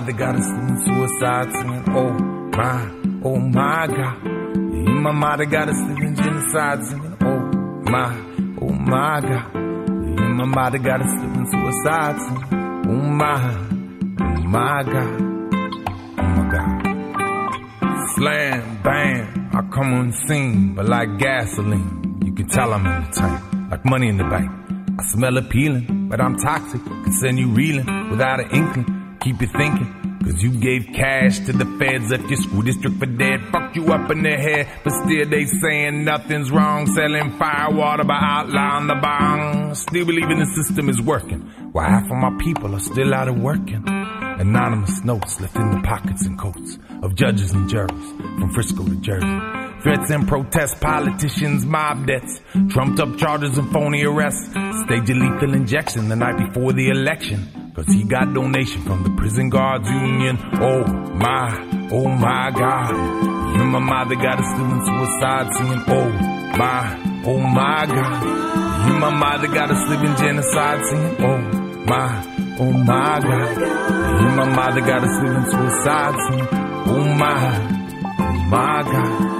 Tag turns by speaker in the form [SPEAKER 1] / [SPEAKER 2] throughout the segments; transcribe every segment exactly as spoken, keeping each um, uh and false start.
[SPEAKER 1] mother got us living suicide singing, oh my, oh my God. Yeah, my mother got us living genocide singing, oh my, oh my God. Yeah, my mother got us living suicide singing, oh my, oh my God, oh my God. Slam, bam, I come on the scene, but like gasoline, you can tell I'm in the tank, like money in the bank. I smell appealing, but I'm toxic, can send you reeling without an inkling. Keep you thinking, cause you gave cash to the feds, left your school district for dead, fucked you up in the head, but still they saying nothing's wrong, selling fire water by outlawing the bong. Still believing the system is working, while half of my people are still out of working. Anonymous notes left in the pockets and coats of judges and jurors from Frisco to Jersey. Threats and protests, politicians, mob deaths, trumped up charges and phony arrests. Stage a lethal injection the night before the election, cause he got donation from the prison guards union. Oh my, oh my God. You and my mother got us doing suicide singing, oh my, oh my God. You and my mother got us living genocide singing, oh my, oh my God. You and my mother got us living suicide singing, oh my, oh my God.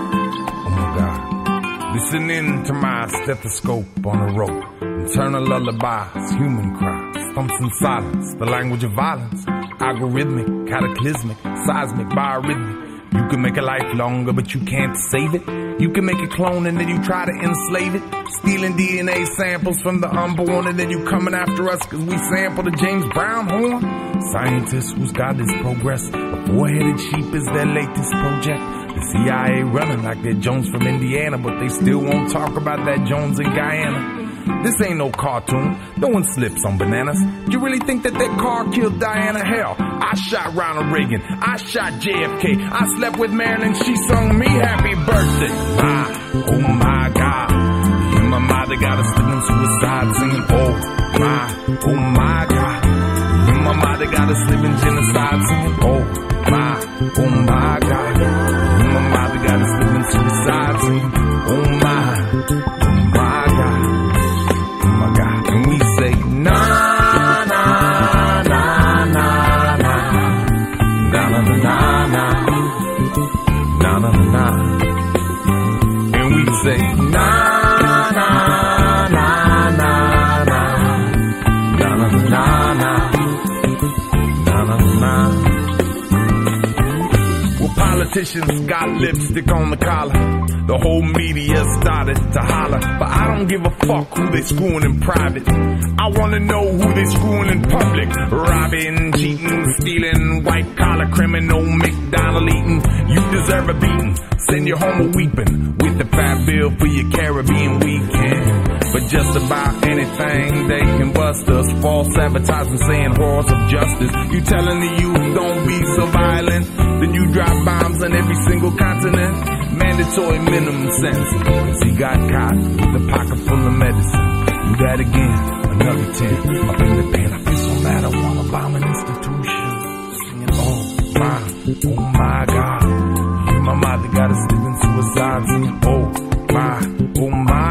[SPEAKER 1] Listening to my stethoscope on a rope, internal lullabies, human cries, thumps in silence, the language of violence, algorithmic, cataclysmic, seismic, biorhythmic. You can make a life longer, but you can't save it. You can make a clone and then you try to enslave it, stealing D N A samples from the unborn, and then you coming after us cause we sampled a James Brown horn. Scientists whose God is progress, a four-headed sheep is their latest project. The C I A running like they're Jones from Indiana, but they still won't talk about that Jones in Guyana. This ain't no cartoon, no one slips on bananas. You really think that that car killed Diana? Hell, I shot Ronald Reagan, I shot J F K, I slept with Marilyn, she sung me happy birthday. My, oh my God, you and my mother got us living suicide singing, oh my, oh my God. You and my mother got us living genocide singing, oh my, oh my God. You and my mother got us living suicide singing, oh my, oh my God. And we say, na, na, na, na, na, na, na, na, na, na, na, na, na. And we say, na, na, na, na, na, na, na, na, na, na, na. Well, politicians got lipstick on the collar. The whole media started to holler, but I don't give a fuck who they screwing in private. I wanna know who they screwing in public. Robbing, cheating, stealing, white collar criminal, McDonald eating. You deserve a beating. Send you home a weeping with the fat bill for your Caribbean weekend. But just about anything they can bust us. False advertising saying horrors of justice. You telling the youth don't be so violent, then you drop bombs on every single continent. Mandatory minimum sentence, cause he got caught with a pocket full of medicine. Do that again, another ten, up in the pen. I feel so mad I wanna bomb an institution. Singing, oh my, oh my God. You and my mother got us living suicide. Singing, oh my, oh my